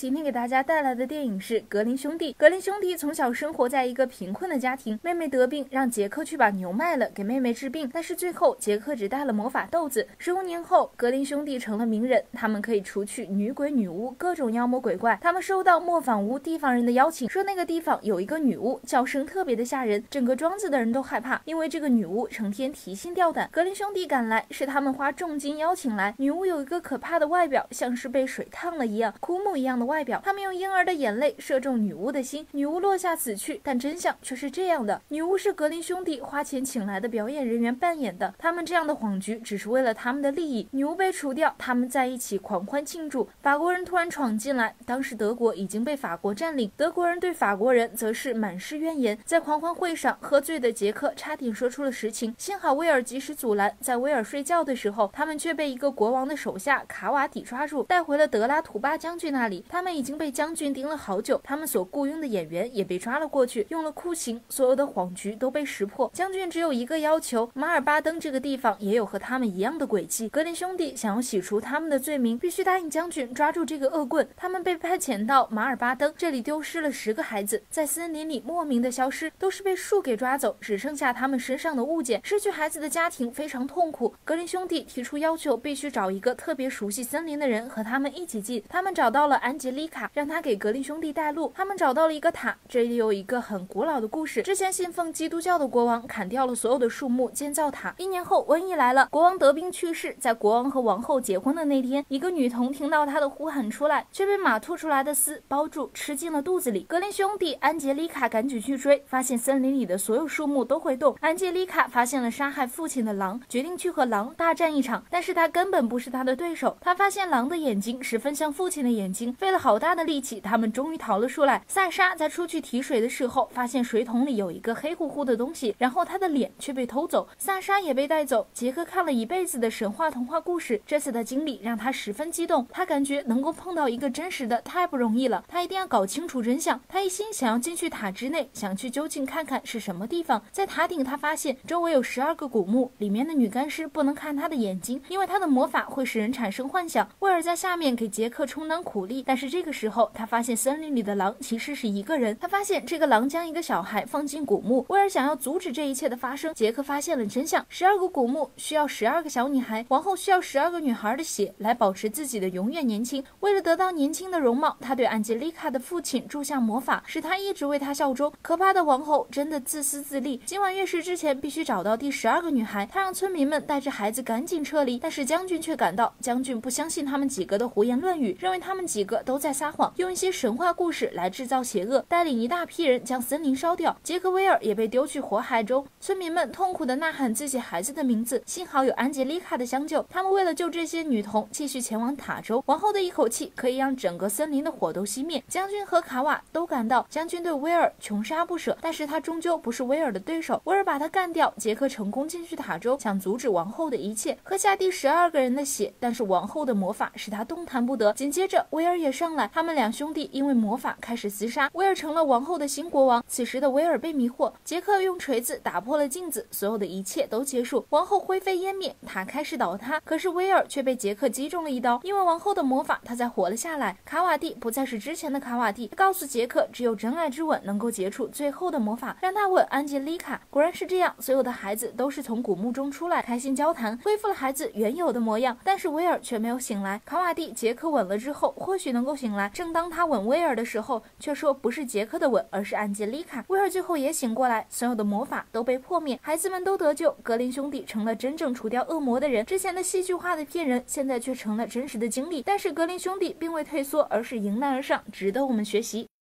今天给大家带来的电影是《格林兄弟》。格林兄弟从小生活在一个贫困的家庭，妹妹得病，让杰克去把牛卖了给妹妹治病，但是最后杰克只带了魔法豆子。15年后，格林兄弟成了名人，他们可以除去女鬼、女巫，各种妖魔鬼怪。他们收到磨坊屋地方人的邀请，说那个地方有一个女巫，叫声特别的吓人，整个庄子的人都害怕，因为这个女巫成天提心吊胆。格林兄弟赶来，是他们花重金邀请来。女巫有一个可怕的外表，像是被水烫了一样，枯木一样的外表。他们用婴儿的眼泪射中女巫的心，女巫落下死去，但真相却是这样的：女巫是格林兄弟花钱请来的表演人员扮演的，他们这样的谎局只是为了他们的利益。女巫被除掉，他们在一起狂欢庆祝。法国人突然闯进来，当时德国已经被法国占领，德国人对法国人则是满是怨言。在狂欢会上，喝醉的杰克差点说出了实情，幸好威尔及时阻拦。在威尔睡觉的时候，他们却被一个国王的手下卡瓦底抓住，带回了德拉图巴将军那里。他们已经被将军盯了好久，他们所雇佣的演员也被抓了过去，用了酷刑，所有的谎局都被识破。将军只有一个要求，马尔巴登这个地方也有和他们一样的诡计。格林兄弟想要洗除他们的罪名，必须答应将军抓住这个恶棍。他们被派遣到马尔巴登，这里丢失了10个孩子，在森林里莫名的消失，都是被树给抓走，只剩下他们身上的物件。失去孩子的家庭非常痛苦，格林兄弟提出要求，必须找一个特别熟悉森林的人和他们一起进。他们找到了安吉丽卡，让他给格林兄弟带路。他们找到了一个塔，这里有一个很古老的故事，之前信奉基督教的国王砍掉了所有的树木建造塔。1年后瘟疫来了，国王得病去世。在国王和王后结婚的那天，一个女童听到他的呼喊出来，却被马吐出来的丝包住，吃进了肚子里。格林兄弟安杰丽卡赶紧去追，发现森林里的所有树木都会动。安杰丽卡发现了杀害父亲的狼，决定去和狼大战一场，但是他根本不是他的对手。他发现狼的眼睛十分像父亲的眼睛，费了好大的力气，他们终于逃了出来。萨莎在出去提水的时候，发现水桶里有一个黑乎乎的东西，然后他的脸却被偷走，萨莎也被带走。杰克看了一辈子的神话童话故事，这次的经历让他十分激动，他感觉能够碰到一个真实的太不容易了，他一定要搞清楚真相。他一心想要进去塔之内，想去究竟看看是什么地方。在塔顶，他发现周围有12个古墓，里面的女干尸不能看他的眼睛，因为他的魔法会使人产生幻想。威尔在下面给杰克充当苦力，但是这个时候他发现森林里的狼其实是一个人。他发现这个狼将一个小孩放进古墓，威尔想要阻止这一切的发生。杰克发现了真相，12个古墓需要12个小女孩，王后需要12个女孩的血来保持自己的永远年轻。为了得到年轻的容貌，他对安吉丽卡的父亲注下魔法，使他一直为他效忠。可怕的王后真的自私自利，今晚月食之前必须找到第12个女孩。他让村民们带着孩子赶紧撤离，但是将军却赶到。将军不相信他们几个的胡言乱语，认为他们几个都在撒谎，用一些神话故事来制造邪恶，带领一大批人将森林烧掉。杰克威尔也被丢去火海中，村民们痛苦地呐喊自己孩子的名字，幸好有安吉丽卡的相救。他们为了救这些女童，继续前往塔州。王后的一口气可以让整个森林的火都熄灭。将军和卡瓦都赶到，将军对威尔穷杀不舍，但是他终究不是威尔的对手。威尔把他干掉，杰克成功进去塔州，想阻止王后的一切，喝下第12个人的血，但是王后的魔法使他动弹不得。紧接着威尔也上来，他们2兄弟因为魔法开始厮杀，威尔成了王后的新国王。此时的威尔被迷惑，杰克用锤子打破了镜子，所有的一切都结束，王后灰飞烟灭，塔开始倒塌。可是威尔却被杰克击中了一刀，因为王后的魔法他才活了下来。卡瓦蒂不再是之前的卡瓦蒂，他告诉杰克只有真爱之吻能够结束最后的魔法，让他吻安吉丽卡。果然是这样，所有的孩子都是从古墓中出来，开心交谈，恢复了孩子原有的模样。但是威尔却没有醒来。卡瓦蒂杰克吻了之后或许能够醒来，正当他吻威尔的时候，却说不是杰克的吻，而是安吉丽卡。威尔最后也醒过来，所有的魔法都被破灭，孩子们都得救，格林兄弟成了真正除掉恶魔的人。之前的戏剧化的骗人，现在却成了真实的经历。但是格林兄弟并未退缩，而是迎难而上，值得我们学习。